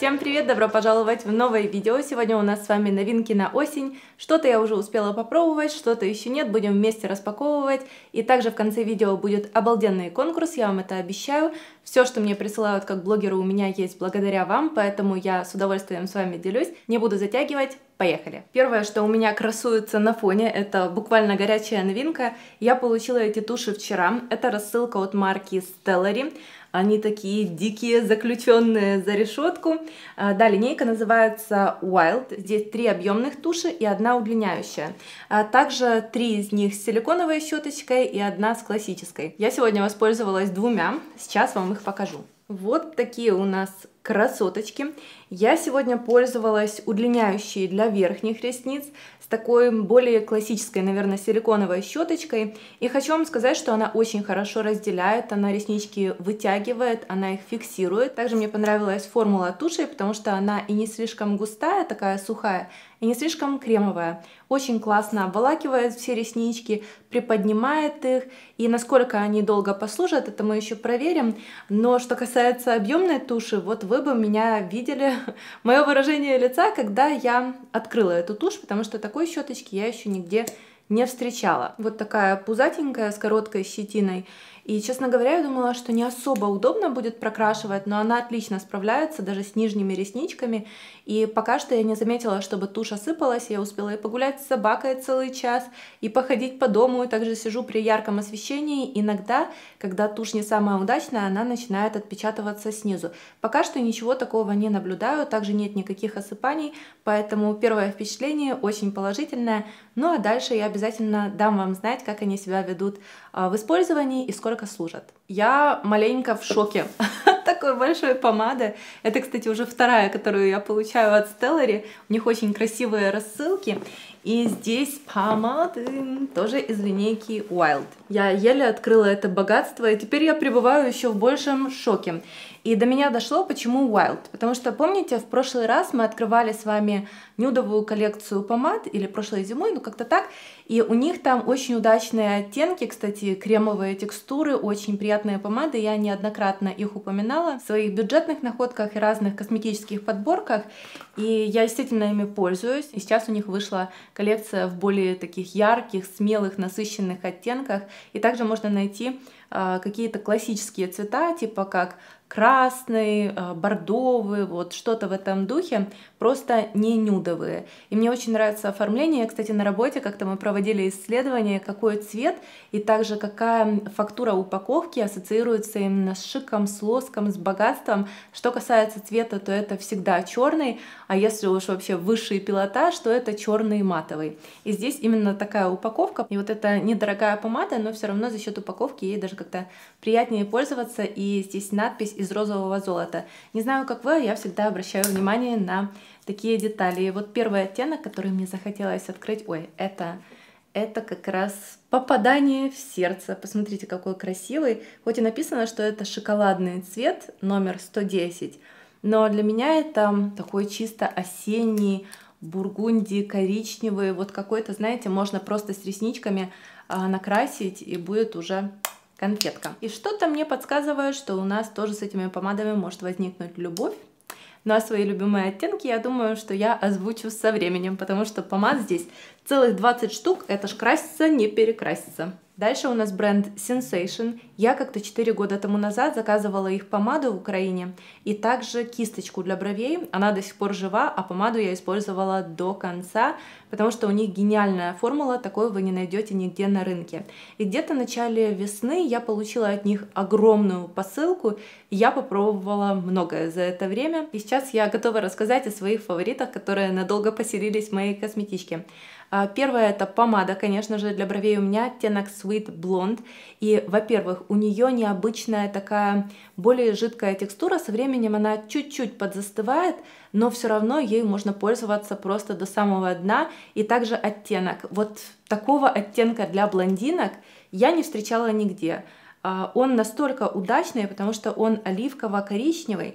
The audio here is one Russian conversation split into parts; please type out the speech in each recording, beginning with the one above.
Всем привет! Добро пожаловать в новое видео. Сегодня у нас с вами новинки на осень. Что-то я уже успела попробовать, что-то еще нет. Будем вместе распаковывать. И также в конце видео будет обалденный конкурс, я вам это обещаю. Все, что мне присылают как блогеру, у меня есть благодаря вам, поэтому я с удовольствием с вами делюсь. Не буду затягивать. Поехали! Первое, что у меня красуется на фоне, это буквально горячая новинка. Я получила эти туши вчера. Это рассылка от марки Stellary. Они такие дикие, заключенные за решетку. Да, линейка называется Wild. Здесь 3 объемных туши и 1 удлиняющая. Также 3 из них с силиконовой щеточкой и 1 с классической. Я сегодня воспользовалась 2. Сейчас вам их покажу. Вот такие у нас красоточки. Я сегодня пользовалась удлиняющей для верхних ресниц с такой более классической, наверное, силиконовой щеточкой. И хочу вам сказать, что она очень хорошо разделяет, она реснички вытягивает, она их фиксирует. Также мне понравилась формула туши, потому что она и не слишком густая, такая сухая, и не слишком кремовая. Очень классно обволакивает все реснички, приподнимает их. И насколько они долго послужат, это мы еще проверим. Но что касается объемной туши, вот вы бы меня видели, мое выражение лица, когда я открыла эту тушь, потому что такой щеточки я еще нигде не встречала. Вот такая пузатенькая, с короткой щетиной. И, честно говоря, я думала, что не особо удобно будет прокрашивать, но она отлично справляется даже с нижними ресничками. И пока что я не заметила, чтобы тушь осыпалась. Я успела и погулять с собакой целый час, и походить по дому, и также сижу при ярком освещении. Иногда, когда тушь не самая удачная, она начинает отпечатываться снизу. Пока что ничего такого не наблюдаю, также нет никаких осыпаний, поэтому первое впечатление очень положительное. Ну а дальше я обязательно дам вам знать, как они себя ведут в использовании и сколько служат. Я маленько в шоке от такой большой помады. Это, кстати, уже 2, которую я получаю от Stellary. У них очень красивые рассылки. И здесь помады тоже из линейки Wild. Я еле открыла это богатство, и теперь я пребываю еще в большем шоке. И до меня дошло, почему Wild. Потому что, помните, в прошлый раз мы открывали с вами нюдовую коллекцию помад, или прошлой зимой, ну как-то так, и у них там очень удачные оттенки, кстати, кремовые текстуры, очень приятные помады, я неоднократно их упоминала в своих бюджетных находках и разных косметических подборках, и я действительно ими пользуюсь, и сейчас у них вышла коллекция в более таких ярких, смелых, насыщенных оттенках, и также можно найти какие-то классические цвета, типа как красный, бордовый, вот что-то в этом духе, просто не нюдовые. И мне очень нравится оформление. Кстати, на работе как-то мы проводили исследование, какой цвет и также какая фактура упаковки ассоциируется именно с шиком, с лоском, с богатством. Что касается цвета, то это всегда черный, а если уж вообще высший пилотаж, то это черный матовый. И здесь именно такая упаковка. И вот эта недорогая помада, но все равно за счет упаковки ей даже как-то приятнее пользоваться. И здесь надпись из розового золота. Не знаю, как вы, я всегда обращаю внимание на такие детали. И вот первый оттенок, который мне захотелось открыть, ой, это как раз попадание в сердце. Посмотрите, какой красивый. Хоть и написано, что это шоколадный цвет, номер 110, но для меня это такой чисто осенний, бургундий, коричневый, вот какой-то, знаете, можно просто с ресничками накрасить, и будет уже конфетка. И что-то мне подсказывает, что у нас тоже с этими помадами может возникнуть любовь. Ну а свои любимые оттенки, я думаю, что я озвучу со временем, потому что помад здесь целых 20 штук, это ж краситься, не перекраситься. Дальше у нас бренд Sensation. Я как-то 4 года тому назад заказывала их помаду в Украине и также кисточку для бровей. Она до сих пор жива, а помаду я использовала до конца, потому что у них гениальная формула, такой вы не найдете нигде на рынке. И где-то в начале весны я получила от них огромную посылку, и я попробовала многое за это время. И сейчас я готова рассказать о своих фаворитах, которые надолго поселились в моей косметичке. Первая это помада, конечно же, для бровей у меня оттенок Sweet Blonde. И, во-первых, у нее необычная такая более жидкая текстура, со временем она чуть-чуть подзастывает, но все равно ей можно пользоваться просто до самого дна. И также оттенок. Вот такого оттенка для блондинок я не встречала нигде. Он настолько удачный, потому что он оливково-коричневый,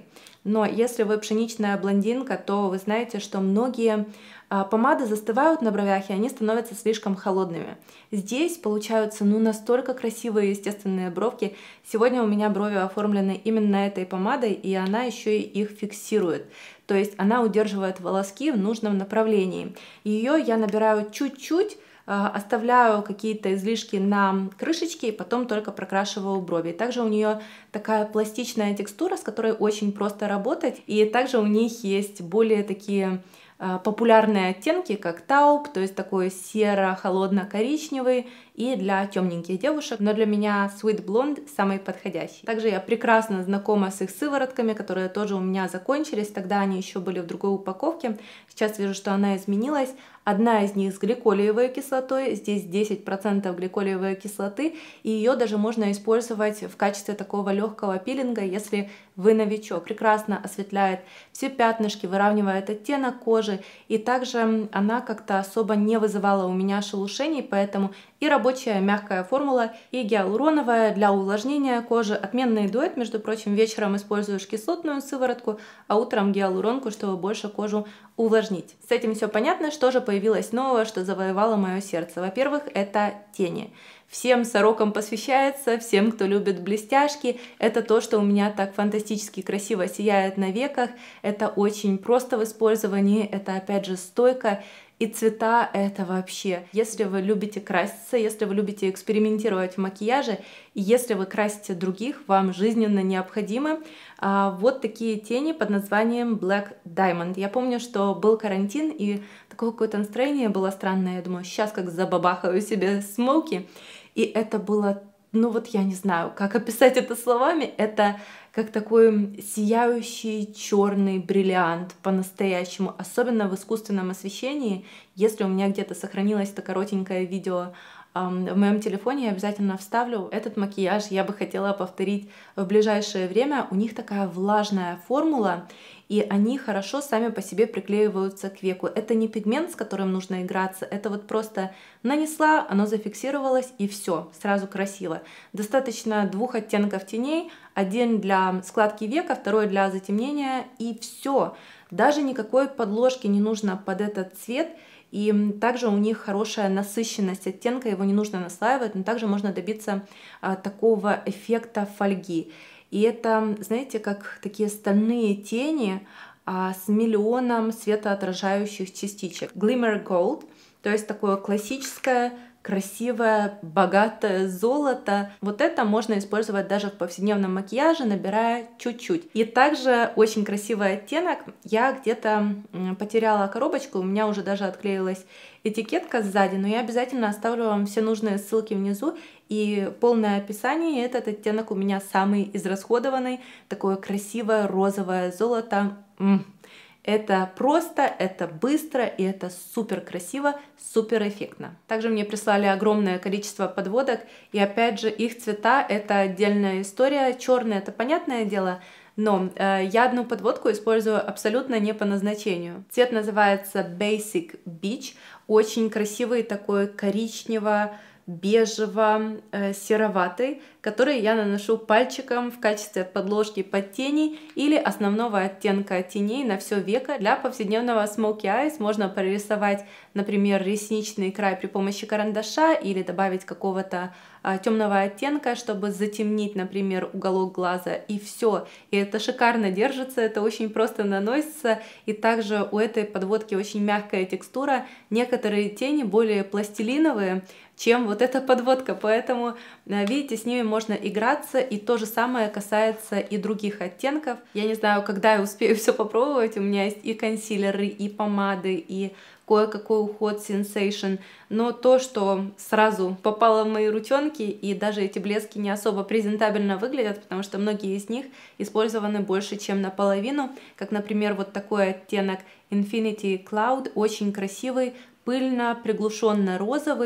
Но если вы пшеничная блондинка, то вы знаете, что многие помады застывают на бровях, и они становятся слишком холодными. Здесь получаются настолько красивые естественные бровки. Сегодня у меня брови оформлены именно этой помадой, и она еще и их фиксирует. То есть она удерживает волоски в нужном направлении. Ее я набираю чуть-чуть, оставляю какие-то излишки на крышечке и потом только прокрашиваю брови. Также у нее такая пластичная текстура, с которой очень просто работать. И также у них есть более такие популярные оттенки, как тауп, то есть такой серо-холодно-коричневый, и для темненьких девушек, но для меня Sweet Blonde самый подходящий. Также я прекрасно знакома с их сыворотками, которые тоже у меня закончились, тогда они еще были в другой упаковке, сейчас вижу, что она изменилась. Одна из них с гликолиевой кислотой, здесь 10% гликолиевой кислоты, и ее даже можно использовать в качестве такого легкого пилинга, если вы новичок. Прекрасно осветляет все пятнышки, выравнивает оттенок кожи, и также она как-то особо не вызывала у меня шелушений, поэтому и рабочая мягкая формула, и гиалуроновая для увлажнения кожи. Отменный дуэт, между прочим, вечером используешь кислотную сыворотку, а утром гиалуронку, чтобы больше кожу увлажнить. С этим все понятно. Что же появилось нового, что завоевало мое сердце? Во-первых, это тени. Всем сорокам посвящается, всем, кто любит блестяшки. Это то, что у меня так фантастически красиво сияет на веках. Это очень просто в использовании, это опять же стойко. И цвета это вообще. Если вы любите краситься, если вы любите экспериментировать в макияже, и если вы красите других, вам жизненно необходимы вот такие тени под названием Black Diamond. Я помню, что был карантин, и такое какое-то настроение было странное. Я думаю, сейчас как забабахаю себе смоки. И это было, я не знаю, как описать это словами. Это как такой сияющий черный бриллиант по-настоящему, особенно в искусственном освещении. Если у меня где-то сохранилось это коротенькое видео в моем телефоне, я обязательно вставлю. Этот макияж я бы хотела повторить в ближайшее время. У них такая влажная формула, и они хорошо сами по себе приклеиваются к веку. Это не пигмент, с которым нужно играться, это вот просто нанесла, оно зафиксировалось, и все, сразу красиво. Достаточно 2 оттенков теней, один для складки века, второй для затемнения, и все. Даже никакой подложки не нужно под этот цвет. И также у них хорошая насыщенность оттенка, его не нужно наслаивать, но также можно добиться такого эффекта фольги. И это, знаете, как такие стальные тени с миллионом светоотражающих частичек. Glimmer Gold, то есть такое классическое, красивое, богатое золото. Вот это можно использовать даже в повседневном макияже, набирая чуть-чуть. И также очень красивый оттенок. Я где-то потеряла коробочку, у меня уже даже отклеилась этикетка сзади, но я обязательно оставлю вам все нужные ссылки внизу и полное описание. Этот оттенок у меня самый израсходованный, такое красивое розовое золото. Это просто, это быстро, и это супер красиво, супер эффектно. Также мне прислали огромное количество подводок, и опять же их цвета это отдельная история. Черный это понятное дело, но я одну подводку использую абсолютно не по назначению. Цвет называется Basic Beach, очень красивый такой коричнево-бежево-сероватый, который я наношу пальчиком в качестве подложки под тени или основного оттенка теней на все веко. Для повседневного smoky eyes можно прорисовать, например, ресничный край при помощи карандаша или добавить какого-то темного оттенка, чтобы затемнить, например, уголок глаза, и все. И это шикарно держится, это очень просто наносится, и также у этой подводки очень мягкая текстура. Некоторые тени более пластилиновые, чем вот эта подводка, поэтому, видите, с ними можно играться, и то же самое касается и других оттенков. Я не знаю, когда я успею все попробовать, у меня есть и консилеры, и помады, и кое-какой уход Sensation, но то, что сразу попало в мои ручонки, и даже эти блески не особо презентабельно выглядят, потому что многие из них использованы больше, чем наполовину, как, например, вот такой оттенок Infinity Cloud, очень красивый, пыльно-приглушенно-розовый,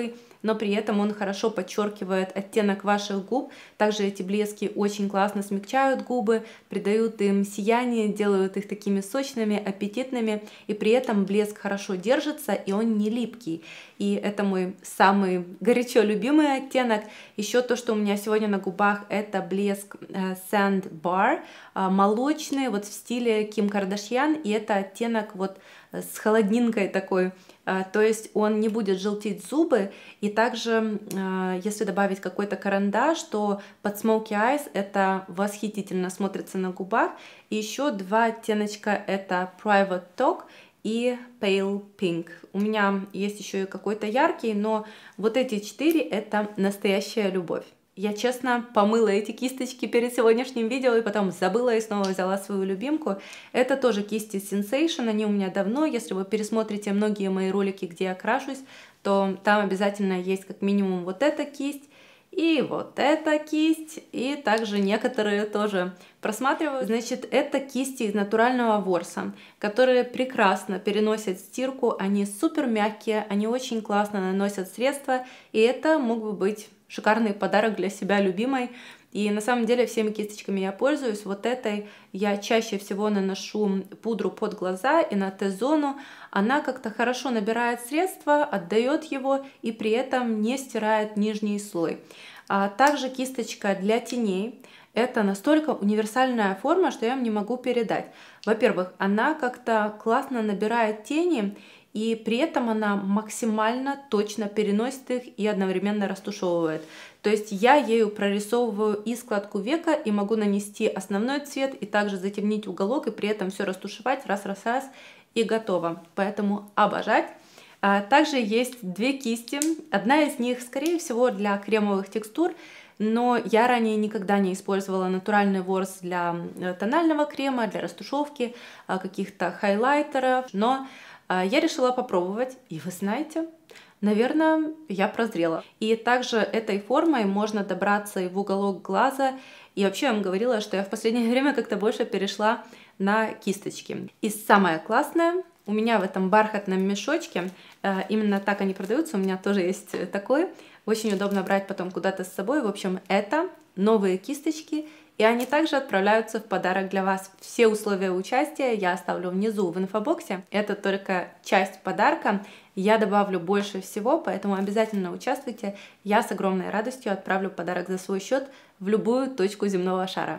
но при этом он хорошо подчеркивает оттенок ваших губ. Также эти блески очень классно смягчают губы, придают им сияние, делают их такими сочными, аппетитными, и при этом блеск хорошо держится, и он не липкий. И это мой самый горячо любимый оттенок. Еще то, что у меня сегодня на губах, это блеск Sand Bar, молочный, вот в стиле Ким Кардашьян, и это оттенок вот с холодинкой такой, то есть он не будет желтить зубы, и также если добавить какой-то карандаш, то под Smoky Eyes это восхитительно смотрится на губах. И еще два оттеночка, это Private Talk и Pale Pink. У меня есть еще и какой-то яркий, но вот эти 4 это настоящая любовь. Я честно помыла эти кисточки перед сегодняшним видео и потом забыла и снова взяла свою любимку. Это тоже кисти Sensation, они у меня давно. Если вы пересмотрите многие мои ролики, где я крашусь, то там обязательно есть как минимум вот эта кисть и вот эта кисть, и также некоторые тоже просматриваю. Значит, это кисти из натурального ворса, которые прекрасно переносят стирку, они супер мягкие, они очень классно наносят средства, и это мог бы быть шикарный подарок для себя любимой. И на самом деле всеми кисточками я пользуюсь. Вот этой я чаще всего наношу пудру под глаза и на Т-зону. Она как-то хорошо набирает средства, отдает его и при этом не стирает нижний слой. А также кисточка для теней. Это настолько универсальная форма, что я вам не могу передать. Во-первых, она как-то классно набирает тени, и при этом она максимально точно переносит их и одновременно растушевывает. То есть я ею прорисовываю и складку века, и могу нанести основной цвет, и также затемнить уголок, и при этом все растушевать, раз, и готово. Поэтому обожать. Также есть две кисти. Одна из них, скорее всего, для кремовых текстур, но я ранее никогда не использовала натуральный ворс для тонального крема, для растушевки, каких-то хайлайтеров, но я решила попробовать, и вы знаете, наверное, я прозрела. И также этой формой можно добраться и в уголок глаза. И вообще я вам говорила, что я в последнее время как-то больше перешла на кисточки. И самое классное, у меня в этом бархатном мешочке, именно так они продаются, у меня тоже есть такой. Очень удобно брать потом куда-то с собой. В общем, это новые кисточки. И они также отправляются в подарок для вас. Все условия участия я оставлю внизу в инфобоксе. Это только часть подарка. Я добавлю больше всего, поэтому обязательно участвуйте. Я с огромной радостью отправлю подарок за свой счет в любую точку земного шара.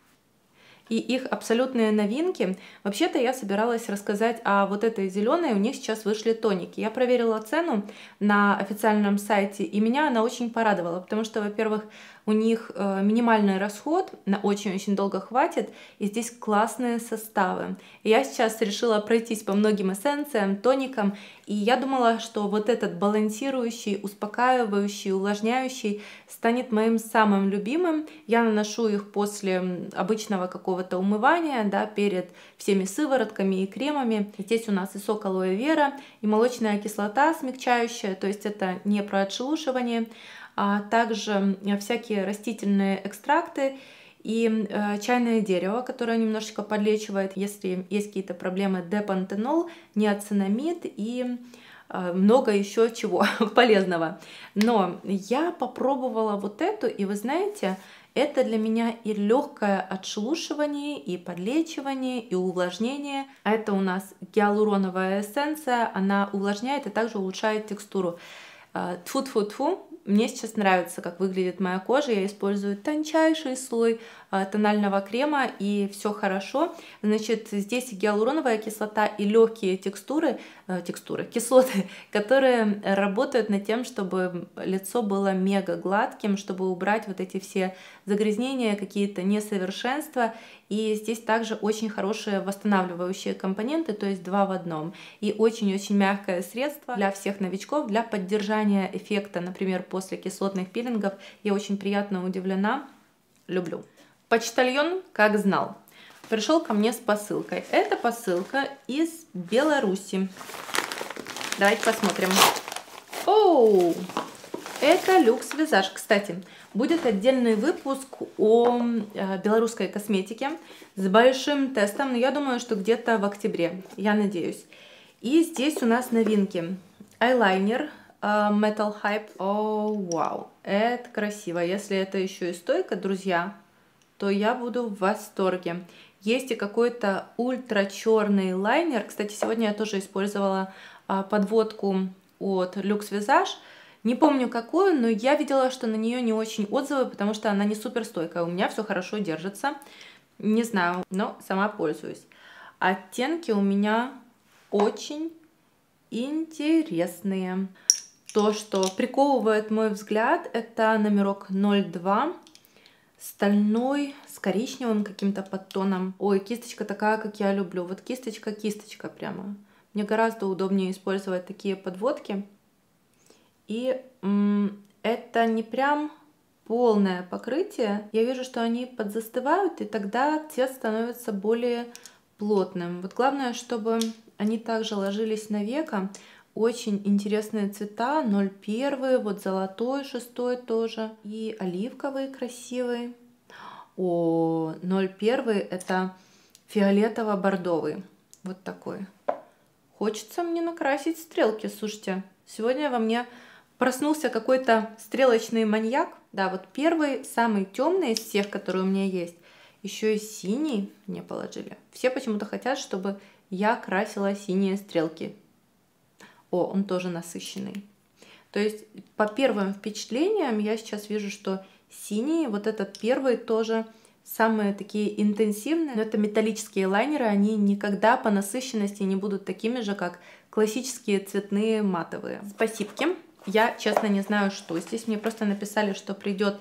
И их абсолютные новинки. Вообще-то я собиралась рассказать о вот этой зеленой, у них сейчас вышли тоники. Я проверила цену на официальном сайте, и меня она очень порадовала, потому что, во-первых, у них минимальный расход, на очень-очень долго хватит, и здесь классные составы. И я сейчас решила пройтись по многим эссенциям, тоникам, и я думала, что вот этот балансирующий, успокаивающий, увлажняющий станет моим самым любимым. Я наношу их после обычного какого-то умывания, да, перед всеми сыворотками и кремами. Здесь у нас и сок алоэ вера, и молочная кислота смягчающая, то есть это не про отшелушивание, а также всякие растительные экстракты и чайное дерево, которое немножечко подлечивает, если есть какие-то проблемы, депантенол, неоцинамид и много еще чего полезного. Но я попробовала вот эту, и вы знаете, это для меня и легкое отшелушивание, и подлечивание, и увлажнение. А это у нас гиалуроновая эссенция, она увлажняет и также улучшает текстуру. Тьфу-тьфу-тьфу. Мне сейчас нравится, как выглядит моя кожа. Я использую тончайший слой тонального крема, и все хорошо. Значит, здесь гиалуроновая кислота и легкие кислоты, которые работают над тем, чтобы лицо было мега гладким, чтобы убрать вот эти все загрязнения, какие-то несовершенства. И здесь также очень хорошие восстанавливающие компоненты, то есть 2 в 1. И очень-очень мягкое средство для всех новичков, для поддержания эффекта, например, после кислотных пилингов. Я очень приятно удивлена, люблю. Почтальон как знал. Пришел ко мне с посылкой. Это посылка из Беларуси. Давайте посмотрим. Оу! Это люкс визаж. Кстати, будет отдельный выпуск о белорусской косметике с большим тестом. Но я думаю, что где-то в октябре. Я надеюсь. И здесь у нас новинки. Айлайнер Metal Hype. О, вау, это красиво. Если это еще и стойка, друзья, то я буду в восторге. Есть и какой-то ультра черный лайнер. Кстати, сегодня я тоже использовала подводку от Luxe Visage. Не помню какую, но я видела, что на нее не очень отзывы, потому что она не супер стойкая. У меня все хорошо держится. Не знаю, но сама пользуюсь. Оттенки у меня очень интересные. То, что приковывает мой взгляд, это номерок 02, стальной, с коричневым каким-то подтоном. Ой, кисточка такая, как я люблю. Вот кисточка прямо. Мне гораздо удобнее использовать такие подводки. И это не прям полное покрытие. Я вижу, что они подзастывают, и тогда цвет становится более плотным. Вот главное, чтобы они также ложились на веко. Очень интересные цвета, 01, вот золотой 6 тоже, и оливковый красивый. О, 01 это фиолетово-бордовый, вот такой. Хочется мне накрасить стрелки, слушайте. Сегодня во мне проснулся какой-то стрелочный маньяк. Да, вот первый, самый темный из всех, которые у меня есть. Еще и синий мне положили. Все почему-то хотят, чтобы я красила синие стрелки. О, он тоже насыщенный. То есть по первым впечатлениям я сейчас вижу, что синий, вот этот первый тоже самые такие интенсивные. Но это металлические лайнеры, они никогда по насыщенности не будут такими же, как классические цветные матовые. Спасибки. Я, честно, не знаю, что здесь. Мне просто написали, что придет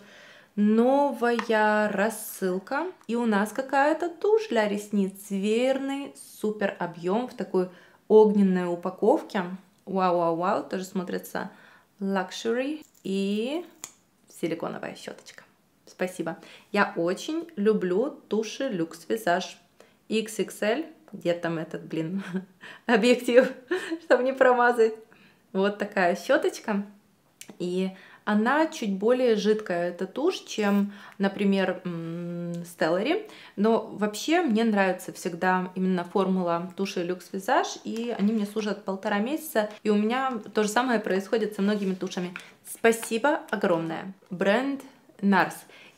новая рассылка. И у нас какая-то тушь для ресниц. Верный супер объем в такой огненной упаковке. Вау-вау-вау, тоже смотрится luxury. И силиконовая щеточка. Спасибо. Я очень люблю туши Luxe Visage XXL. Где там этот, блин, объектив, чтобы не промазать. Вот такая щеточка. И она чуть более жидкая, эта тушь, чем, например, Stellary. Но вообще мне нравится всегда именно формула туши Luxe Visage, и они мне служат 1,5 месяца. И у меня то же самое происходит со многими тушами. Спасибо огромное. Бренд NARS.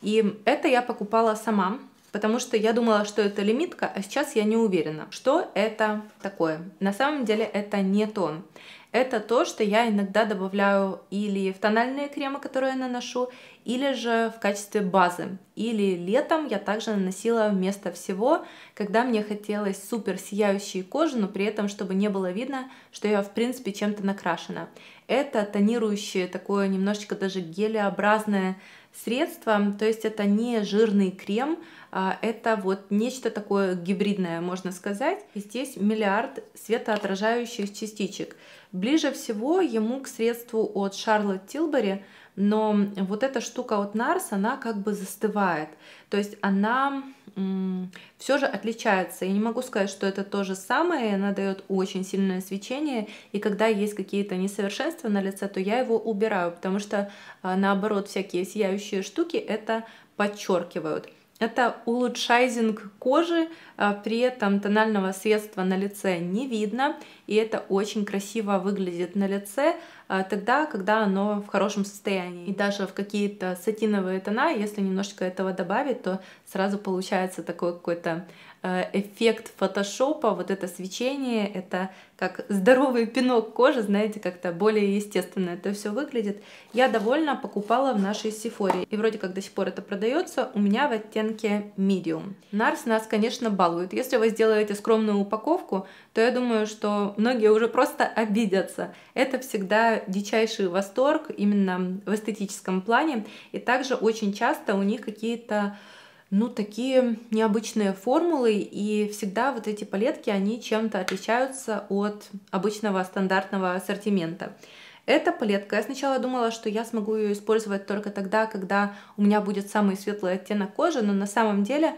И это я покупала сама, потому что я думала, что это лимитка, а сейчас я не уверена, что это такое. На самом деле это не тон. Это то, что я иногда добавляю или в тональные кремы, которые я наношу, или же в качестве базы. Или летом я также наносила вместо всего, когда мне хотелось супер сияющей кожи, но при этом, чтобы не было видно, что я в принципе чем-то накрашена. Это тонирующее, такое немножечко даже гелеобразное средство, то есть это не жирный крем, это вот нечто такое гибридное, можно сказать. И здесь миллиард светоотражающих частичек. Ближе всего ему к средству от Charlotte Tilbury, но вот эта штука от NARS, она как бы застывает. То есть она все же отличается. Я не могу сказать, что это то же самое, она дает очень сильное свечение, и когда есть какие-то несовершенства на лице, то я его убираю, потому что наоборот всякие сияющие штуки это подчеркивают. Это улучшайзинг кожи, при этом тонального средства на лице не видно, и это очень красиво выглядит на лице тогда, когда оно в хорошем состоянии. И даже в какие-то сатиновые тона, если немножечко этого добавить, то сразу получается такой какой-то эффект фотошопа, вот это свечение, это как здоровый пинок кожи, знаете, как-то более естественно это все выглядит. Я довольна, покупала в нашей Sephora, и вроде как до сих пор это продается, у меня в оттенке medium. NARS нас, конечно, балует. Если вы сделаете скромную упаковку, то я думаю, что многие уже просто обидятся. Это всегда дичайший восторг именно в эстетическом плане, и также очень часто у них какие-то такие необычные формулы, и всегда вот эти палетки, они чем-то отличаются от обычного стандартного ассортимента. Эта палетка, я сначала думала, что я смогу ее использовать только тогда, когда у меня будет самый светлый оттенок кожи, но на самом деле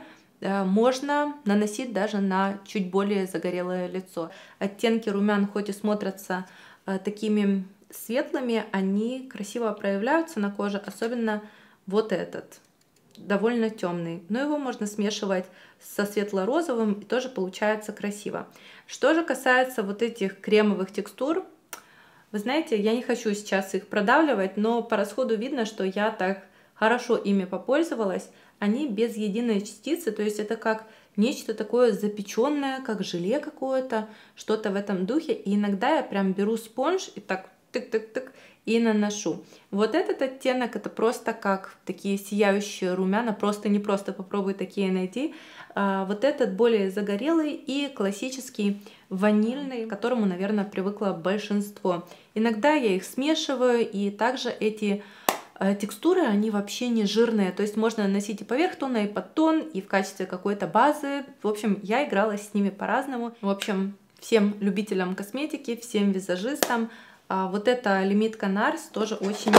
можно наносить даже на чуть более загорелое лицо. Оттенки румян хоть и смотрятся такими светлыми, они красиво проявляются на коже, особенно вот этот. Довольно темный, но его можно смешивать со светло-розовым, и тоже получается красиво. Что же касается вот этих кремовых текстур, Вы знаете, я не хочу сейчас их продавливать, но по расходу видно, что я так хорошо ими попользовалась. Они без единой частицы, то есть это как нечто такое запеченное, как желе какое-то, что-то в этом духе. И иногда я прям беру спонж и так тык-тык-тык и наношу. Вот этот оттенок, это просто как такие сияющие румяна, просто не просто попробуй такие найти. Вот этот более загорелый и классический ванильный, к которому, наверное, привыкло большинство. Иногда я их смешиваю, и также эти текстуры, они вообще не жирные, то есть можно наносить и поверх тона, и под тон, и в качестве какой-то базы. В общем, я играла с ними по-разному. В общем, всем любителям косметики, всем визажистам, вот эта лимитка NARS тоже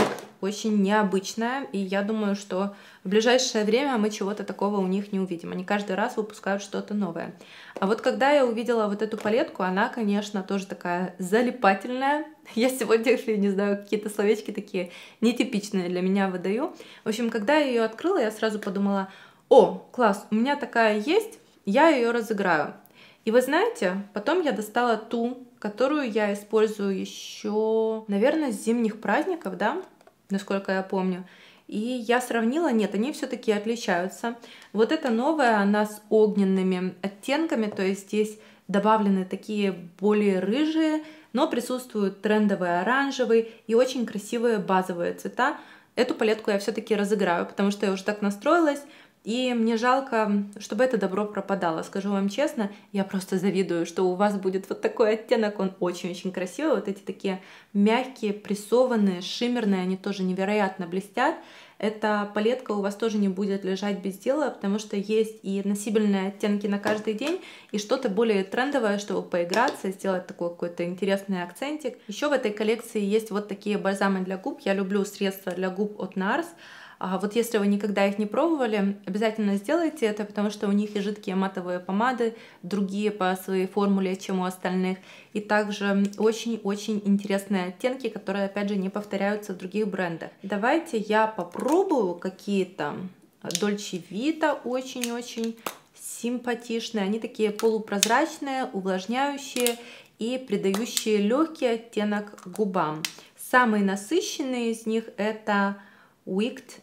очень необычная, и я думаю, что в ближайшее время мы чего-то такого у них не увидим. Они каждый раз выпускают что-то новое. А вот когда я увидела вот эту палетку, она, конечно, тоже такая залипательная. Я сегодня, не знаю, какие-то словечки такие нетипичные для меня выдаю. В общем, когда я ее открыла, я сразу подумала: о, класс, у меня такая есть, я ее разыграю. И вы знаете, потом я достала ту, которую я использую еще, наверное, с зимних праздников, да, насколько я помню. И я сравнила, нет, они все-таки отличаются. Вот эта новая, она с огненными оттенками, то есть здесь добавлены такие более рыжие, но присутствуют трендовые оранжевые и очень красивые базовые цвета. Эту палетку я все-таки разыграю, потому что я уже так настроилась. И мне жалко, чтобы это добро пропадало. Скажу вам честно, я просто завидую, что у вас будет вот такой оттенок. Он очень-очень красивый. Вот эти такие мягкие, прессованные, шиммерные, они тоже невероятно блестят. Эта палетка у вас тоже не будет лежать без дела, потому что есть и носибельные оттенки на каждый день, и что-то более трендовое, чтобы поиграться, сделать такой какой-то интересный акцентик. Еще в этой коллекции есть вот такие бальзамы для губ. Я люблю средства для губ от NARS. Вот если вы никогда их не пробовали, обязательно сделайте это, потому что у них и жидкие матовые помады, другие по своей формуле, чем у остальных. И также очень-очень интересные оттенки, которые, опять же, не повторяются в других брендах. Давайте я попробую какие-то. Dolce Vita очень-очень симпатичные. Они такие полупрозрачные, увлажняющие и придающие легкий оттенок губам. Самый насыщенный из них это Wicked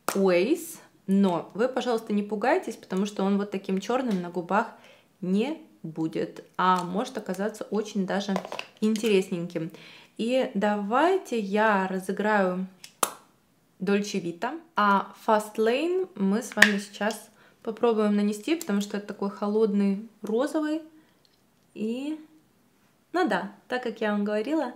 Ways, но вы, пожалуйста, не пугайтесь, потому что он вот таким черным на губах не будет, а может оказаться очень даже интересненьким. И давайте я разыграю Dolce Vita, а Fast Lane мы с вами сейчас попробуем нанести, потому что это такой холодный розовый. И, ну да, так как я вам говорила,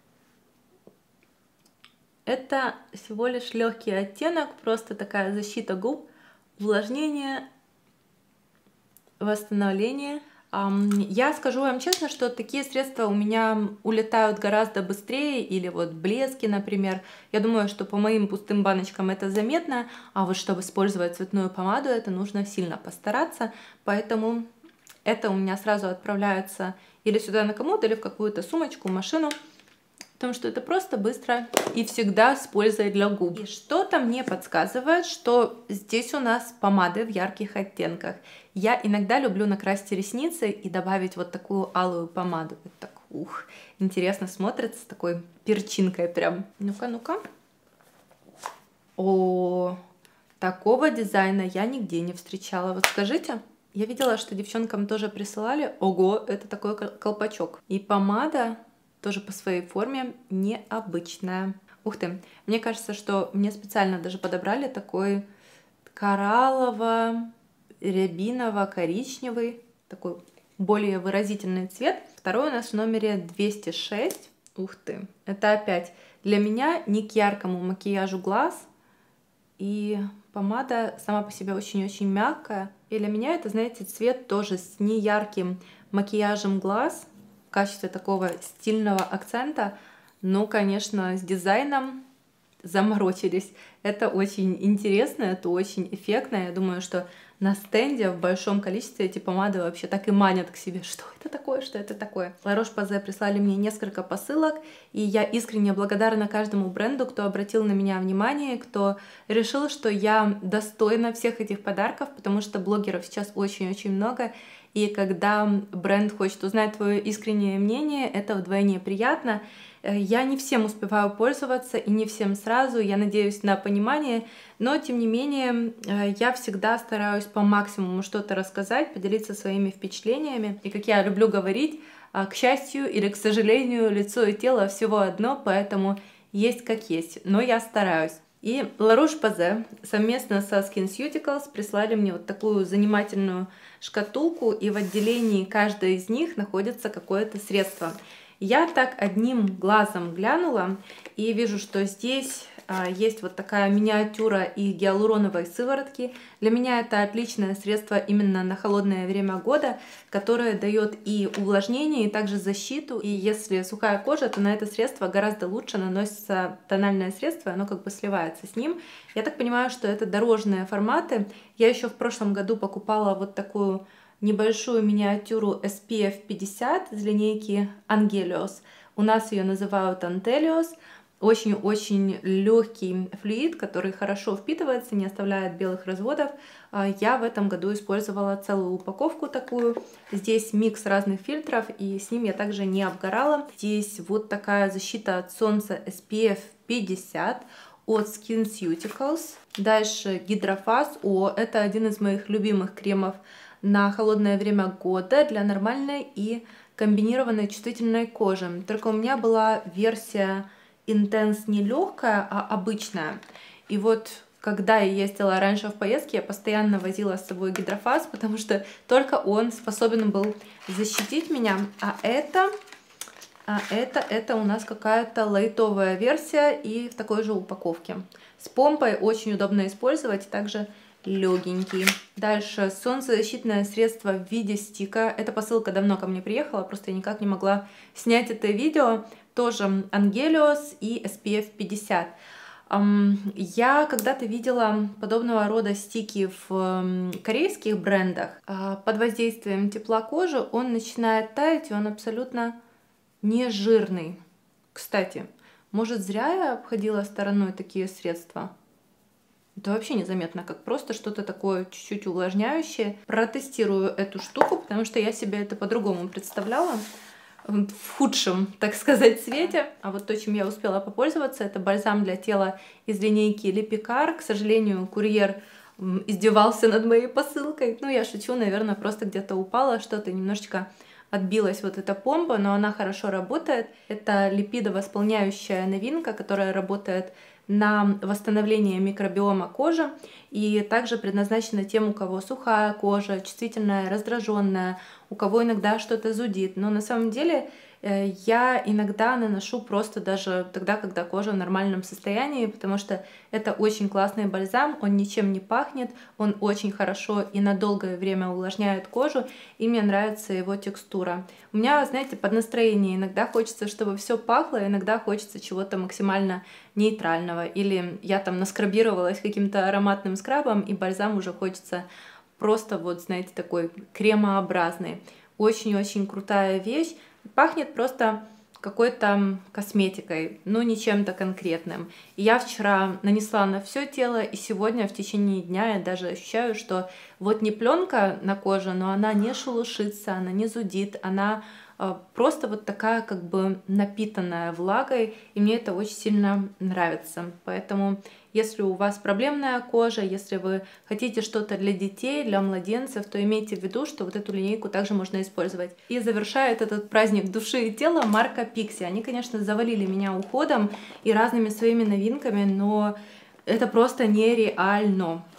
это всего лишь легкий оттенок, просто такая защита губ, увлажнение, восстановление. Я скажу вам честно, что такие средства у меня улетают гораздо быстрее, или вот блески, например. Я думаю, что по моим пустым баночкам это заметно, а вот чтобы использовать цветную помаду, это нужно сильно постараться, поэтому это у меня сразу отправляется или сюда на комод, или в какую-то сумочку, машину. Потому что это просто быстро и всегда с пользой для губ. И что-то мне подсказывает, что здесь у нас помады в ярких оттенках. Я иногда люблю накрасить ресницы и добавить вот такую алую помаду. Вот так, интересно смотрится, с такой перчинкой прям. Ну-ка, ну-ка. О, такого дизайна я нигде не встречала. Вот скажите. Я видела, что девчонкам тоже присылали. Ого, это такой колпачок. И помада тоже по своей форме необычная. Ух ты! Мне кажется, что мне специально даже подобрали такой кораллово-рябиново-коричневый, такой более выразительный цвет. Второй у нас в номере 206. Ух ты! Это опять для меня не к яркому макияжу глаз. И помада сама по себе очень-очень мягкая. И для меня это, знаете, цвет тоже с неярким макияжем глаз, в качестве такого стильного акцента. Ну, конечно, с дизайном заморочились. Это очень интересно, это очень эффектно. Я думаю, что на стенде в большом количестве эти помады вообще так и манят к себе. Что это такое? Что это такое? La Roche-Posay прислали мне несколько посылок, и я искренне благодарна каждому бренду, кто обратил на меня внимание, кто решил, что я достойна всех этих подарков, потому что блогеров сейчас очень-очень много, и когда бренд хочет узнать твое искреннее мнение, это вдвойне приятно. Я не всем успеваю пользоваться и не всем сразу, я надеюсь на понимание, но тем не менее я всегда стараюсь по максимуму что-то рассказать, поделиться своими впечатлениями. И как я люблю говорить, к счастью или к сожалению, лицо и тело всего одно, поэтому есть как есть, но я стараюсь. И La Roche-Posay совместно со SkinCeuticals прислали мне вот такую занимательную шкатулку, и в отделении каждой из них находится какое-то средство. Я так одним глазом глянула и вижу, что здесь есть вот такая миниатюра и гиалуроновой сыворотки. Для меня это отличное средство именно на холодное время года, которое дает и увлажнение, и также защиту. И если сухая кожа, то на это средство гораздо лучше наносится тональное средство, и оно как бы сливается с ним. Я так понимаю, что это дорожные форматы. Я еще в прошлом году покупала вот такую небольшую миниатюру SPF 50 из линейки Angelios. У нас ее называют Antelios. Очень-очень легкий флюид, который хорошо впитывается, не оставляет белых разводов. Я в этом году использовала целую упаковку такую. Здесь микс разных фильтров, и с ним я также не обгорала. Здесь вот такая защита от солнца SPF 50 от SkinCeuticals. Дальше Гидрофаз. Это один из моих любимых кремов на холодное время года для нормальной и комбинированной чувствительной кожи. Только у меня была версия Intense не легкая, а обычная. И вот когда я ездила раньше в поездке, я постоянно возила с собой Гидрофаз, потому что только он способен был защитить меня. Это у нас какая-то лайтовая версия и в такой же упаковке. С помпой очень удобно использовать, также легенький. Дальше солнцезащитное средство в виде стика. Эта посылка давно ко мне приехала, просто я никак не могла снять это видео. Тоже Angelios и SPF 50. Я когда-то видела подобного рода стики в корейских брендах. Под воздействием тепла кожи он начинает таять, и он абсолютно не жирный. Кстати, может, зря я обходила стороной такие средства? Это вообще незаметно, как просто что-то такое чуть-чуть увлажняющее. Протестирую эту штуку, потому что я себе это по-другому представляла. В худшем, так сказать, свете. А вот то, чем я успела попользоваться, это бальзам для тела из линейки Липикар. К сожалению, курьер издевался над моей посылкой. Ну, я шучу, наверное, просто где-то упала, что-то немножечко отбилась вот эта помпа, но она хорошо работает. Это липидовосполняющая новинка, которая работает на восстановление микробиома кожи и также предназначена тем, у кого сухая кожа, чувствительная, раздраженная, у кого иногда что-то зудит. Но на самом деле я иногда наношу просто даже тогда, когда кожа в нормальном состоянии, потому что это очень классный бальзам, он ничем не пахнет, он очень хорошо и на долгое время увлажняет кожу, и мне нравится его текстура. У меня, знаете, под настроение иногда хочется, чтобы все пахло, иногда хочется чего-то максимально нейтрального, или я там наскрабировалась каким-то ароматным скрабом, и бальзам уже хочется просто вот, знаете, такой кремообразный. Очень-очень крутая вещь. Пахнет просто какой-то косметикой, но не чем-то конкретным. И я вчера нанесла на все тело, и сегодня в течение дня я даже ощущаю, что вот не пленка на коже, но она не шелушится, она не зудит, она просто вот такая как бы напитанная влагой, и мне это очень сильно нравится. Поэтому если у вас проблемная кожа, если вы хотите что-то для детей, для младенцев, то имейте в виду, что вот эту линейку также можно использовать. И завершает этот праздник души и тела марка Pixi. Они, конечно, завалили меня уходом и разными своими новинками, но это просто нереально.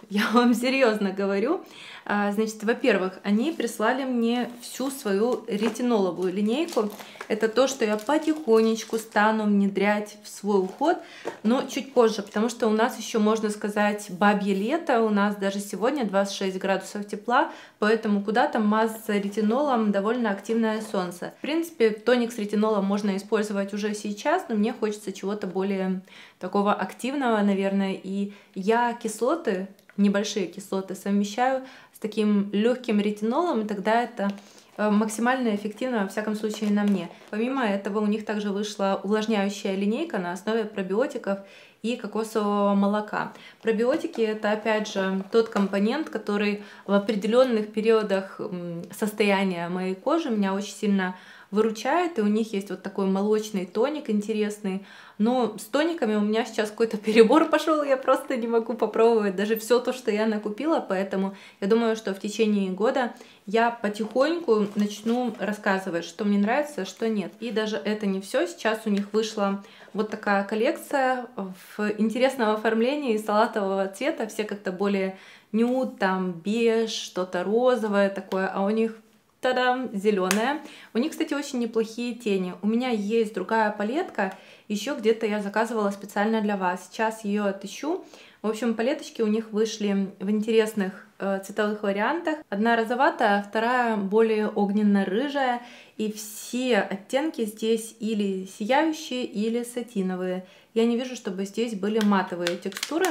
я вам серьезно говорю. Значит, во-первых, они прислали мне всю свою ретиноловую линейку. Это то, что я потихонечку стану внедрять в свой уход, но чуть позже, потому что у нас еще, можно сказать, бабье лето. У нас даже сегодня 26 градусов тепла, поэтому куда там мазаться ретинолом, довольно активное солнце. В принципе, тоник с ретинолом можно использовать уже сейчас, но мне хочется чего-то более такого активного, наверное. И я кислоты, небольшие кислоты, совмещаю с таким легким ретинолом, и тогда это максимально эффективно, во всяком случае, на мне. Помимо этого, у них также вышла увлажняющая линейка на основе пробиотиков и кокосового молока. Пробиотики — это, опять же, тот компонент, который в определенных периодах состояния моей кожи меня очень сильно выручает, и у них есть вот такой молочный тоник интересный. Но с тониками у меня сейчас какой-то перебор пошел, я просто не могу попробовать даже все то, что я накупила, поэтому я думаю, что в течение года я потихоньку начну рассказывать, что мне нравится, что нет. И даже это не все. Сейчас у них вышла вот такая коллекция в интересном оформлении салатового цвета, все как-то более нюд, там беж, что-то розовое такое, а у них та-дам, зеленая. У них, кстати, очень неплохие тени. У меня есть другая палетка, еще где-то я заказывала специально для вас. Сейчас ее отыщу. В общем, палеточки у них вышли в интересных цветовых вариантах. Одна розоватая, вторая более огненно-рыжая. И все оттенки здесь или сияющие, или сатиновые. Я не вижу, чтобы здесь были матовые текстуры.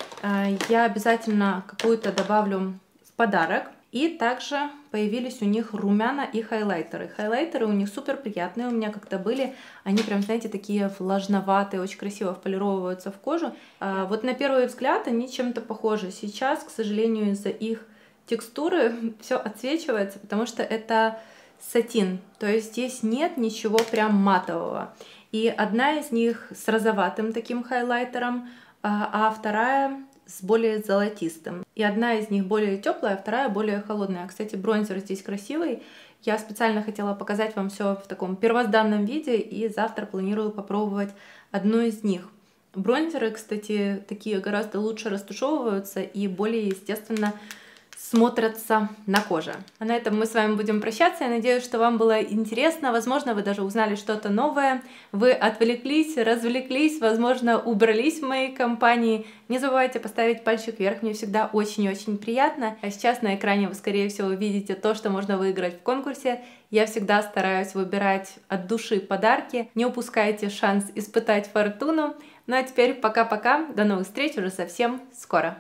Я обязательно какую-то добавлю в подарок. И также появились у них румяна и хайлайтеры. Хайлайтеры у них супер приятные, у меня как-то были. Они прям, знаете, такие влажноватые, очень красиво вполировываются в кожу. Вот на первый взгляд они чем-то похожи. Сейчас, к сожалению, из-за их текстуры все отсвечивается, потому что это сатин. То есть здесь нет ничего прям матового. И одна из них с розоватым таким хайлайтером, а вторая с более золотистым. И одна из них более теплая, а вторая более холодная. Кстати, бронзер здесь красивый. Я специально хотела показать вам все в таком первозданном виде, и завтра планирую попробовать одну из них. Бронзеры, кстати, такие гораздо лучше растушевываются и более естественно смотрятся на коже. А на этом мы с вами будем прощаться. Я надеюсь, что вам было интересно. Возможно, вы даже узнали что-то новое. Вы отвлеклись, развлеклись, возможно, убрались в моей компании. Не забывайте поставить пальчик вверх. Мне всегда очень-очень приятно. А сейчас на экране вы, скорее всего, видите то, что можно выиграть в конкурсе. Я всегда стараюсь выбирать от души подарки. Не упускайте шанс испытать фортуну. Ну а теперь пока-пока. До новых встреч уже совсем скоро.